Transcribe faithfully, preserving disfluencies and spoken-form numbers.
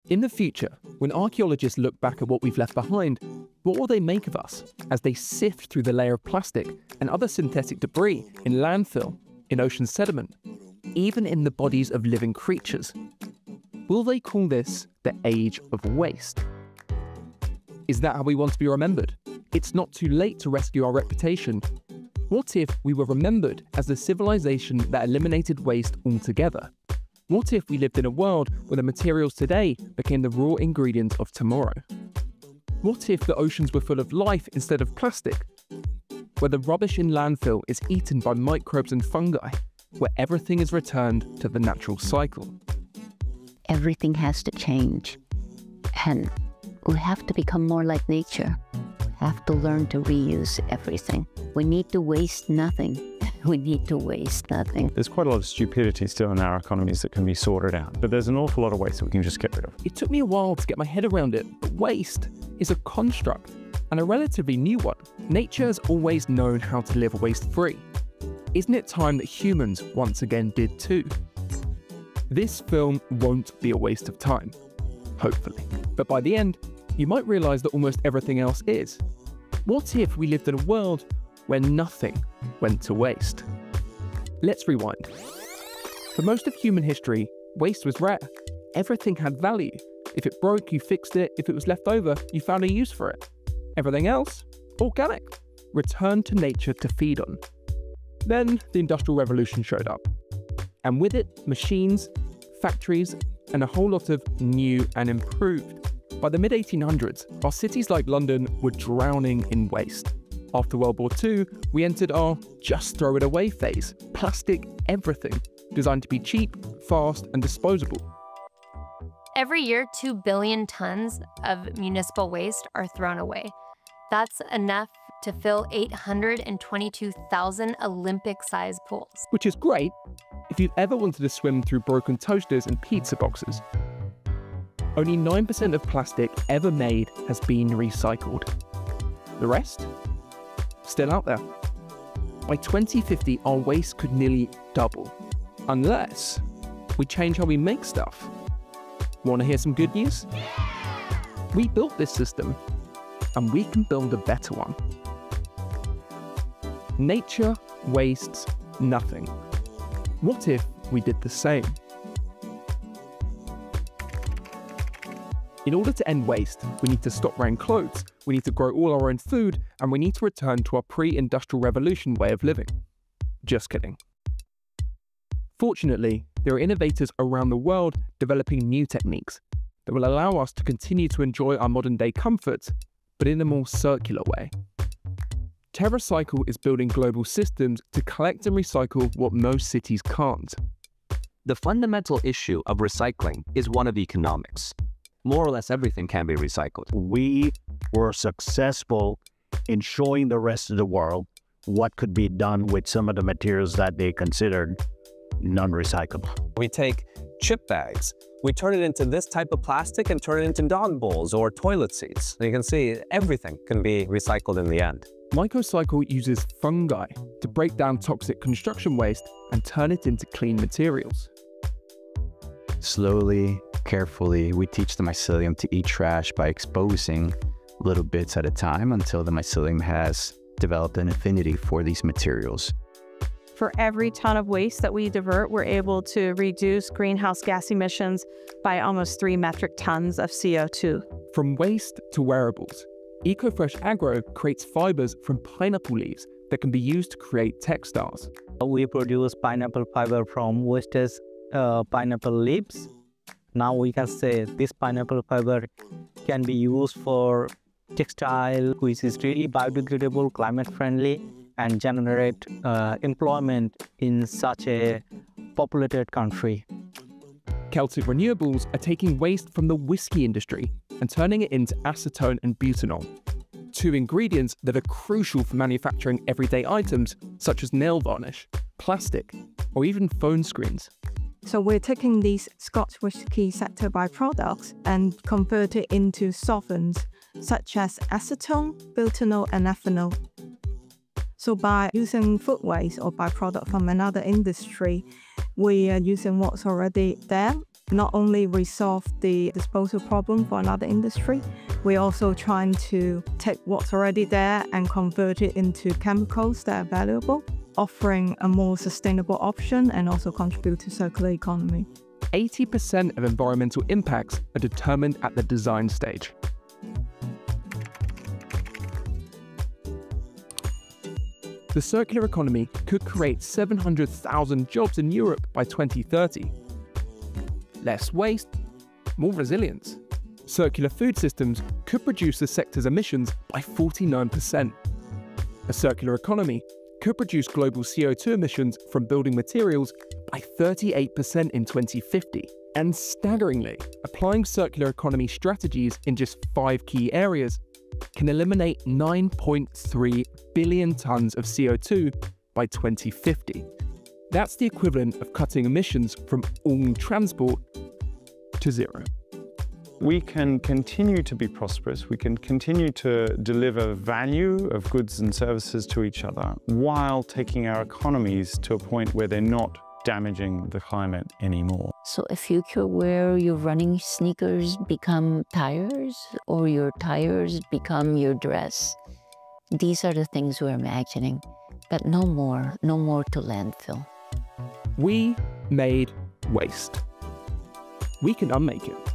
In the future, when archaeologists look back at what we've left behind, what will they make of us as they sift through the layer of plastic and other synthetic debris in landfill, in ocean sediment, even in the bodies of living creatures? Will they call this the age of waste? Is that how we want to be remembered? It's not too late to rescue our reputation. What if we were remembered as the civilization that eliminated waste altogether? What if we lived in a world where the materials today became the raw ingredients of tomorrow? What if the oceans were full of life instead of plastic? Where the rubbish in landfill is eaten by microbes and fungi, where everything is returned to the natural cycle? Everything has to change, and we have to become more like nature. We have to learn to reuse everything. We need to waste nothing. We need to waste nothing. There's quite a lot of stupidity still in our economies that can be sorted out, but there's an awful lot of waste that we can just get rid of. It took me a while to get my head around it, but waste is a construct, and a relatively new one. Nature has always known how to live waste-free. Isn't it time that humans once again did too? This film won't be a waste of time, hopefully. But by the end, you might realise that almost everything else is. What if we lived in a world where nothing went to waste? Let's rewind. For most of human history, waste was rare. Everything had value. If it broke, you fixed it. If it was left over, you found a use for it. Everything else, organic, returned to nature to feed on. Then the Industrial Revolution showed up. And with it, machines, factories, and a whole lot of new and improved. By the mid eighteen hundreds, our cities like London were drowning in waste. After World War Two, we entered our just throw it away phase. Plastic everything, designed to be cheap, fast, and disposable. Every year, two billion tons of municipal waste are thrown away. That's enough to fill eight hundred twenty-two thousand Olympic-sized pools. Which is great if you've ever wanted to swim through broken toasters and pizza boxes. Only nine percent of plastic ever made has been recycled. The rest? Still out there. By twenty fifty, our waste could nearly double, unless we change how we make stuff. Want to hear some good news? We built this system, and we can build a better one. Nature wastes nothing. What if we did the same? In order to end waste, we need to stop wearing clothes, we need to grow all our own food, and we need to return to our pre-industrial revolution way of living. Just kidding. Fortunately, there are innovators around the world developing new techniques that will allow us to continue to enjoy our modern-day comforts, but in a more circular way. TerraCycle is building global systems to collect and recycle what most cities can't. The fundamental issue of recycling is one of economics. More or less everything can be recycled. We were successful in showing the rest of the world what could be done with some of the materials that they considered non-recyclable. We take chip bags, we turn it into this type of plastic and turn it into dog bowls or toilet seats. You can see everything can be recycled in the end. MicroCycle uses fungi to break down toxic construction waste and turn it into clean materials. Slowly, carefully, we teach the mycelium to eat trash by exposing little bits at a time until the mycelium has developed an affinity for these materials. For every ton of waste that we divert, we're able to reduce greenhouse gas emissions by almost three metric tons of C O two. From waste to wearables, EcoFresh Agro creates fibers from pineapple leaves that can be used to create textiles. We produce pineapple fiber from wasted uh, pineapple leaves. Now we can say this pineapple fiber can be used for textile, which is really biodegradable, climate friendly, and generate uh, employment in such a populated country. Celtic Renewables are taking waste from the whiskey industry and turning it into acetone and butanol, two ingredients that are crucial for manufacturing everyday items such as nail varnish, plastic, or even phone screens. So we're taking these Scotch whisky sector byproducts and convert it into solvents such as acetone, butanol, and ethanol. So by using food waste or byproduct from another industry, we are using what's already there not only we solve the disposal problem for another industry, we're also trying to take what's already there and convert it into chemicals that are valuable, offering a more sustainable option and also contribute to circular economy. eighty percent of environmental impacts are determined at the design stage. The circular economy could create seven hundred thousand jobs in Europe by twenty thirty. Less waste, more resilience. Circular food systems could reduce the sector's emissions by forty-nine percent. A circular economy could reduce global C O two emissions from building materials by thirty-eight percent in twenty fifty. And staggeringly, applying circular economy strategies in just five key areas can eliminate nine point three billion tons of C O two by twenty fifty. That's the equivalent of cutting emissions from all transport to zero. We can continue to be prosperous, we can continue to deliver value of goods and services to each other while taking our economies to a point where they're not damaging the climate anymore. So a future where your running sneakers become tires or your tires become your dress. These are the things we're imagining, but no more, no more to landfill. We made waste. We can unmake it.